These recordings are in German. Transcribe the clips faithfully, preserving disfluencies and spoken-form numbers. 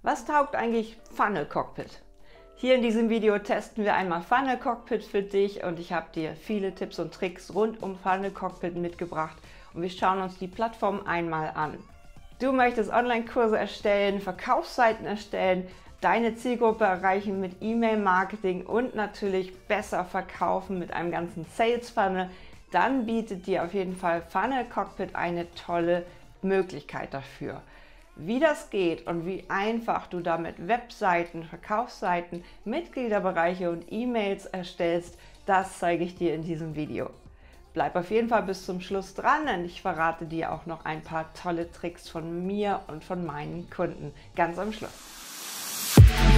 Was taugt eigentlich Funnel Cockpit? Hier in diesem Video testen wir einmal Funnel Cockpit für dich und ich habe dir viele Tipps und Tricks rund um Funnel Cockpit mitgebracht und wir schauen uns die Plattform einmal an. Du möchtest Online-Kurse erstellen, Verkaufsseiten erstellen, deine Zielgruppe erreichen mit E-Mail-Marketing und natürlich besser verkaufen mit einem ganzen Sales-Funnel, dann bietet dir auf jeden Fall Funnel Cockpit eine tolle Möglichkeit dafür. Wie das geht und wie einfach du damit Webseiten, Verkaufsseiten, Mitgliederbereiche und E-Mails erstellst, das zeige ich dir in diesem Video. Bleib auf jeden Fall bis zum Schluss dran, denn ich verrate dir auch noch ein paar tolle Tricks von mir und von meinen Kunden ganz am Schluss.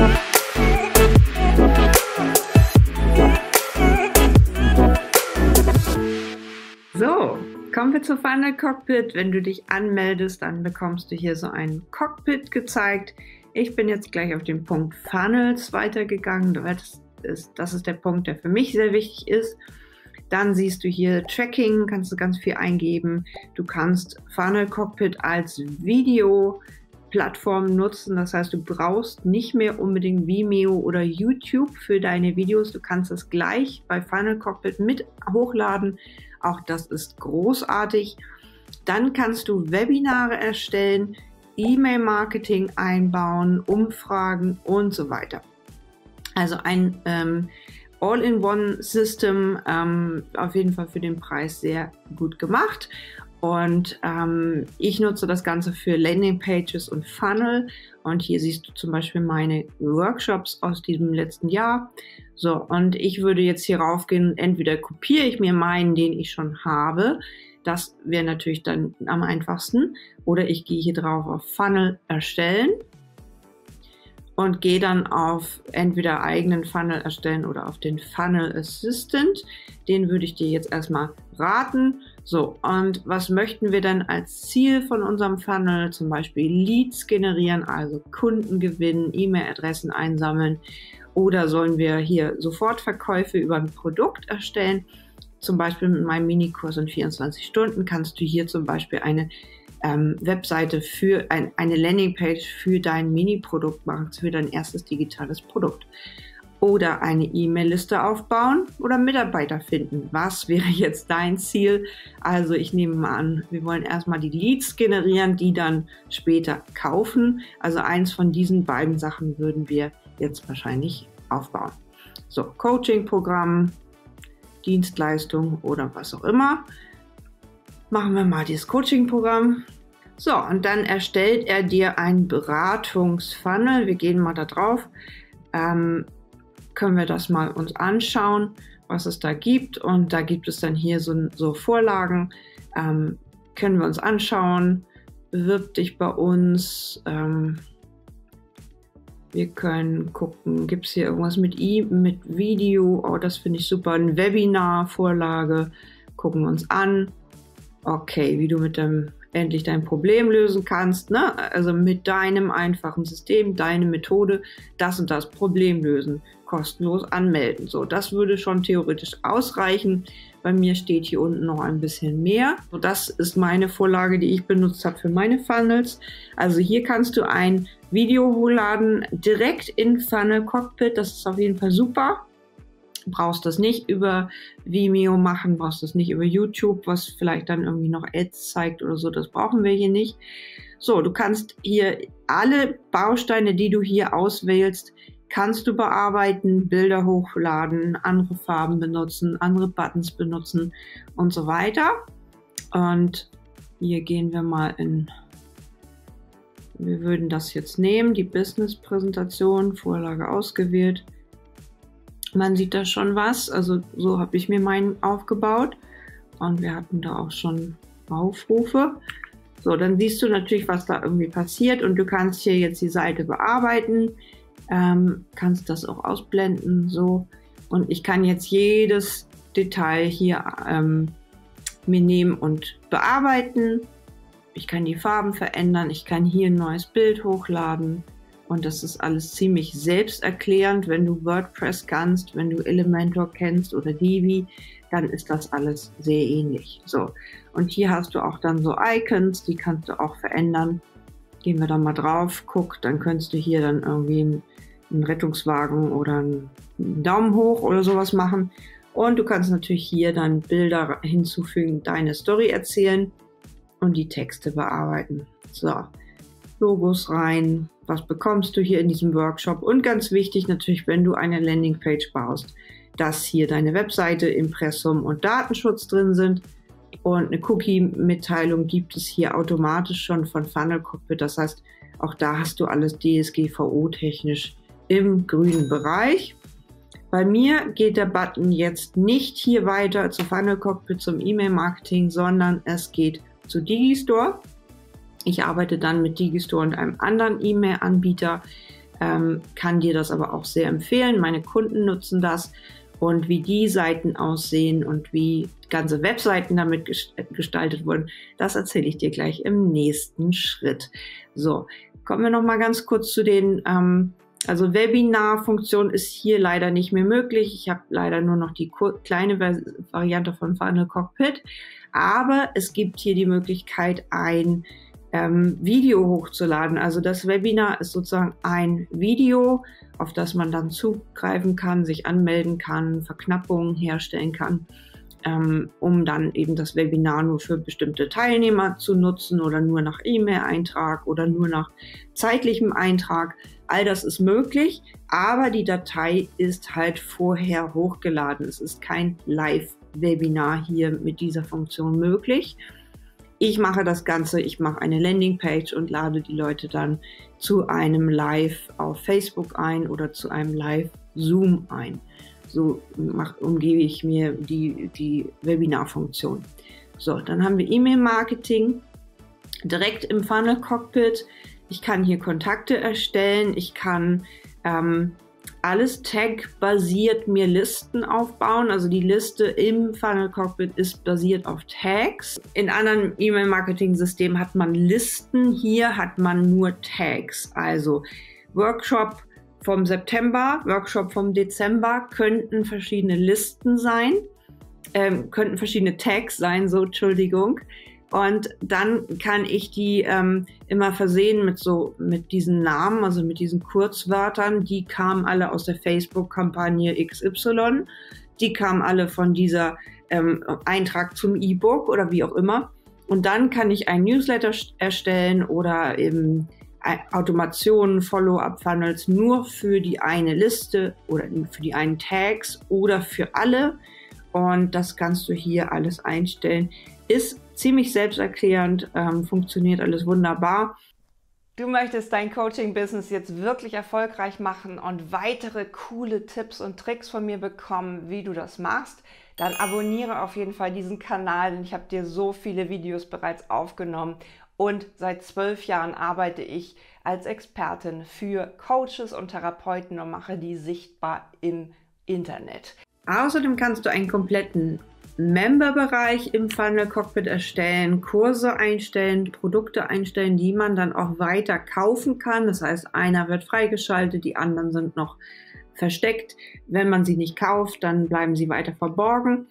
So, kommen wir zu Funnel Cockpit. Wenn du dich anmeldest, dann bekommst du hier so ein Cockpit gezeigt. Ich bin jetzt gleich auf den Punkt Funnels weitergegangen. Das ist, das ist der Punkt, der für mich sehr wichtig ist. Dann siehst du hier Tracking, kannst du ganz viel eingeben. Du kannst Funnel Cockpit als Videoplattform nutzen. Das heißt, du brauchst nicht mehr unbedingt Vimeo oder YouTube für deine Videos. Du kannst es gleich bei Funnel Cockpit mit hochladen. Auch das ist großartig. Dann kannst du Webinare erstellen, E-Mail-Marketing einbauen, Umfragen und so weiter. Also ein ähm, All-in-One-System, ähm, auf jeden Fall für den Preis sehr gut gemacht. Und ähm, ich nutze das Ganze für Landingpages und Funnel. Und hier siehst du zum Beispiel meine Workshops aus diesem letzten Jahr. So, und ich würde jetzt hier raufgehen, entweder kopiere ich mir meinen, den ich schon habe. Das wäre natürlich dann am einfachsten. Oder ich gehe hier drauf auf Funnel erstellen. Und gehe dann auf entweder eigenen Funnel erstellen oder auf den Funnel Assistant. Den würde ich dir jetzt erstmal raten. So, und was möchten wir denn als Ziel von unserem Funnel? Zum Beispiel Leads generieren, also Kunden gewinnen, E-Mail-Adressen einsammeln. Oder sollen wir hier Sofortverkäufe über ein Produkt erstellen? Zum Beispiel mit meinem Minikurs in vierundzwanzig Stunden kannst du hier zum Beispiel eine Ähm, Webseite für ein, eine Landingpage für dein Mini-Produkt machen, für dein erstes digitales Produkt. Oder eine E-Mail-Liste aufbauen oder Mitarbeiter finden. Was wäre jetzt dein Ziel? Also ich nehme mal an, wir wollen erstmal die Leads generieren, die dann später kaufen. Also eins von diesen beiden Sachen würden wir jetzt wahrscheinlich aufbauen. So, Coaching-Programm, Dienstleistung oder was auch immer. Machen wir mal dieses Coaching-Programm. So, und dann erstellt er dir ein Beratungsfunnel. Wir gehen mal da drauf. Ähm, können wir das mal uns anschauen, was es da gibt. Und da gibt es dann hier so, so Vorlagen. Ähm, können wir uns anschauen. Bewirb dich bei uns. Ähm, wir können gucken, gibt es hier irgendwas mit, I, mit Video. Oh, das finde ich super. Ein Webinar-Vorlage. Gucken wir uns an. Okay, wie du mit dem endlich dein Problem lösen kannst, ne? Also mit deinem einfachen System, deine Methode, das und das Problem lösen, kostenlos anmelden. So, das würde schon theoretisch ausreichen. Bei mir steht hier unten noch ein bisschen mehr. So, das ist meine Vorlage, die ich benutzt habe für meine Funnels. Also hier kannst du ein Video hochladen, direkt in Funnel Cockpit. Das ist auf jeden Fall super. Brauchst das nicht über Vimeo machen, brauchst das nicht über YouTube, was vielleicht dann irgendwie noch Ads zeigt oder so, das brauchen wir hier nicht. So, du kannst hier alle Bausteine, die du hier auswählst, kannst du bearbeiten, Bilder hochladen, andere Farben benutzen, andere Buttons benutzen und so weiter. Und hier gehen wir mal in, wir würden das jetzt nehmen, die Business-Präsentation, Vorlage ausgewählt. Man sieht da schon was, also so habe ich mir meinen aufgebaut und wir hatten da auch schon Aufrufe. So, dann siehst du natürlich, was da irgendwie passiert und du kannst hier jetzt die Seite bearbeiten, ähm, kannst das auch ausblenden, so. Und ich kann jetzt jedes Detail hier ähm, mir nehmen und bearbeiten. Ich kann die Farben verändern, ich kann hier ein neues Bild hochladen. Und das ist alles ziemlich selbsterklärend. Wenn du WordPress kannst, wenn du Elementor kennst oder Divi, dann ist das alles sehr ähnlich. So, und hier hast du auch dann so Icons, die kannst du auch verändern. Gehen wir da mal drauf, guck, dann könntest du hier dann irgendwie einen, einen Rettungswagen oder einen Daumen hoch oder sowas machen. Und du kannst natürlich hier dann Bilder hinzufügen, deine Story erzählen und die Texte bearbeiten. So, Logos rein. Was bekommst du hier in diesem Workshop? Und ganz wichtig natürlich, wenn du eine Landingpage baust, dass hier deine Webseite, Impressum und Datenschutz drin sind. Und eine Cookie-Mitteilung gibt es hier automatisch schon von Funnel Cockpit. Das heißt, auch da hast du alles D S G V O-technisch im grünen Bereich. Bei mir geht der Button jetzt nicht hier weiter zu Funnel Cockpit, zum E-Mail-Marketing, sondern es geht zu Digistore. Ich arbeite dann mit Digistore und einem anderen E-Mail-Anbieter, ähm, kann dir das aber auch sehr empfehlen. Meine Kunden nutzen das und wie die Seiten aussehen und wie ganze Webseiten damit gestaltet wurden, das erzähle ich dir gleich im nächsten Schritt. So, kommen wir noch mal ganz kurz zu den ähm, Also Webinar-Funktion ist hier leider nicht mehr möglich. Ich habe leider nur noch die kleine Variante von Funnel Cockpit. Aber es gibt hier die Möglichkeit, ein ähm, Video hochzuladen. Also das Webinar ist sozusagen ein Video, auf das man dann zugreifen kann, sich anmelden kann, Verknappungen herstellen kann, ähm, um dann eben das Webinar nur für bestimmte Teilnehmer zu nutzen oder nur nach E-Mail-Eintrag oder nur nach zeitlichem Eintrag. All das ist möglich, aber die Datei ist halt vorher hochgeladen. Es ist kein Live-Webinar hier mit dieser Funktion möglich. Ich mache das Ganze, ich mache eine Landingpage und lade die Leute dann zu einem Live auf Facebook ein oder zu einem Live-Zoom ein. So mach, umgebe ich mir die, die Webinar-Funktion. So, dann haben wir E-Mail-Marketing direkt im Funnel Cockpit. Ich kann hier Kontakte erstellen, ich kann ähm, alles Tag-basiert mir Listen aufbauen. Also die Liste im Funnel Cockpit ist basiert auf Tags. In anderen E-Mail-Marketing-Systemen hat man Listen, hier hat man nur Tags. Also Workshop vom September, Workshop vom Dezember könnten verschiedene Listen sein, ähm, könnten verschiedene Tags sein, so Entschuldigung. Und dann kann ich die ähm, immer versehen mit so mit diesen Namen, also mit diesen Kurzwörtern. Die kamen alle aus der Facebook-Kampagne X Y. Die kamen alle von dieser ähm, Eintrag zum E-Book oder wie auch immer. Und dann kann ich ein Newsletter erstellen oder eben Automationen, Follow-up-Funnels nur für die eine Liste oder für die einen Tags oder für alle. Und das kannst du hier alles einstellen. Ist ziemlich selbsterklärend, ähm, funktioniert alles wunderbar. Du möchtest dein Coaching-Business jetzt wirklich erfolgreich machen und weitere coole Tipps und Tricks von mir bekommen, wie du das machst, dann abonniere auf jeden Fall diesen Kanal, denn ich habe dir so viele Videos bereits aufgenommen und seit zwölf Jahren arbeite ich als Expertin für Coaches und Therapeuten und mache die sichtbar im Internet. Außerdem kannst du einen kompletten Member-Bereich im Funnel Cockpit erstellen, Kurse einstellen, Produkte einstellen, die man dann auch weiter kaufen kann. Das heißt, einer wird freigeschaltet, die anderen sind noch versteckt. Wenn man sie nicht kauft, dann bleiben sie weiter verborgen.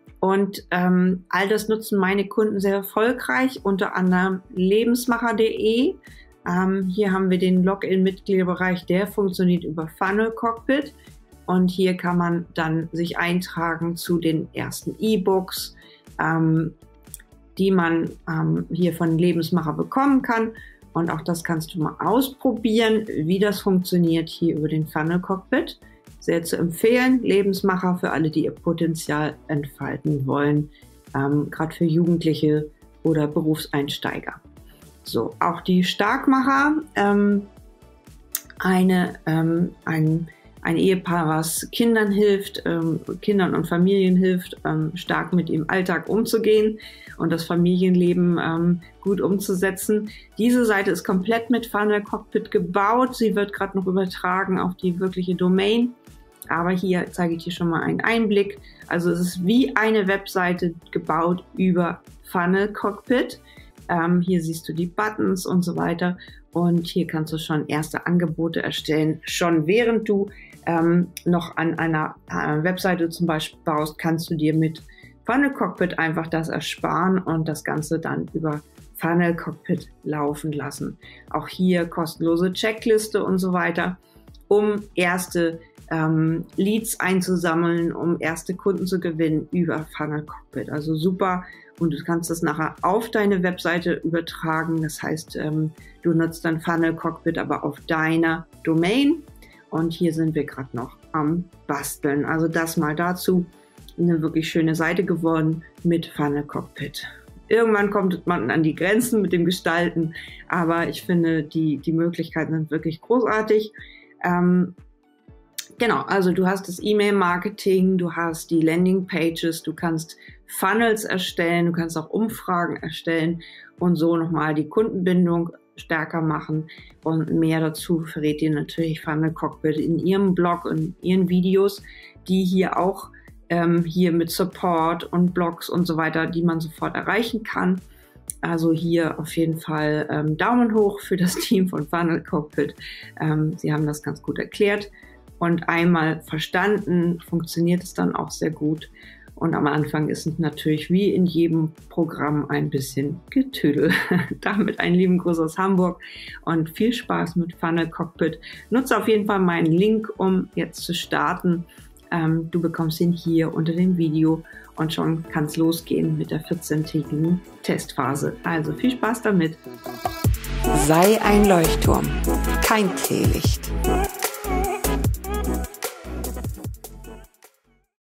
Und ähm, all das nutzen meine Kunden sehr erfolgreich, unter anderem lebensmacher punkt de. Ähm, hier haben wir den Login-Mitgliederbereich, der funktioniert über Funnel Cockpit. Und hier kann man dann sich eintragen zu den ersten E-Books, ähm, die man ähm, hier von Lebensmacher bekommen kann. Und auch das kannst du mal ausprobieren, wie das funktioniert hier über den Funnel Cockpit. Sehr zu empfehlen, Lebensmacher für alle, die ihr Potenzial entfalten wollen, ähm, gerade für Jugendliche oder Berufseinsteiger. So, auch die Starkmacher, ähm, eine, ähm, ein Ein Ehepaar, was Kindern hilft, ähm, Kindern und Familien hilft, ähm, stark mit ihrem Alltag umzugehen und das Familienleben ähm, gut umzusetzen. Diese Seite ist komplett mit Funnel Cockpit gebaut. Sie wird gerade noch übertragen auf die wirkliche Domain. Aber hier zeige ich dir schon mal einen Einblick. Also es ist wie eine Webseite gebaut über Funnel Cockpit. Ähm, hier siehst du die Buttons und so weiter. Und hier kannst du schon erste Angebote erstellen. Schon während du ähm, noch an einer äh, Webseite zum Beispiel baust, kannst du dir mit Funnel Cockpit einfach das ersparen und das Ganze dann über Funnel Cockpit laufen lassen. Auch hier kostenlose Checkliste und so weiter, um erste ähm, Leads einzusammeln, um erste Kunden zu gewinnen über Funnel Cockpit. Also super. Und du kannst das nachher auf deine Webseite übertragen. Das heißt, ähm, du nutzt dann Funnel Cockpit aber auf deiner Domain. Und hier sind wir gerade noch am Basteln. Also das mal dazu. Eine wirklich schöne Seite geworden mit Funnel Cockpit. Irgendwann kommt man an die Grenzen mit dem Gestalten, aber ich finde, die, die Möglichkeiten sind wirklich großartig. Ähm, genau, also du hast das E-Mail-Marketing, du hast die Landing-Pages, du kannst Funnels erstellen, du kannst auch Umfragen erstellen und so nochmal die Kundenbindung stärker machen. Und mehr dazu verrät dir natürlich Funnel Cockpit in ihrem Blog und ihren Videos, die hier auch Ähm, hier mit Support und Blogs und so weiter, die man sofort erreichen kann. Also hier auf jeden Fall ähm, Daumen hoch für das Team von Funnel Cockpit. Ähm, sie haben das ganz gut erklärt und einmal verstanden, funktioniert es dann auch sehr gut. Und am Anfang ist es natürlich wie in jedem Programm ein bisschen Getüdel. Damit einen lieben Gruß aus Hamburg und viel Spaß mit Funnel Cockpit. Nutze auf jeden Fall meinen Link, um jetzt zu starten. Ähm, du bekommst ihn hier unter dem Video und schon kann es losgehen mit der vierzehntägigen Testphase. Also viel Spaß damit. Sei ein Leuchtturm, kein Teelicht.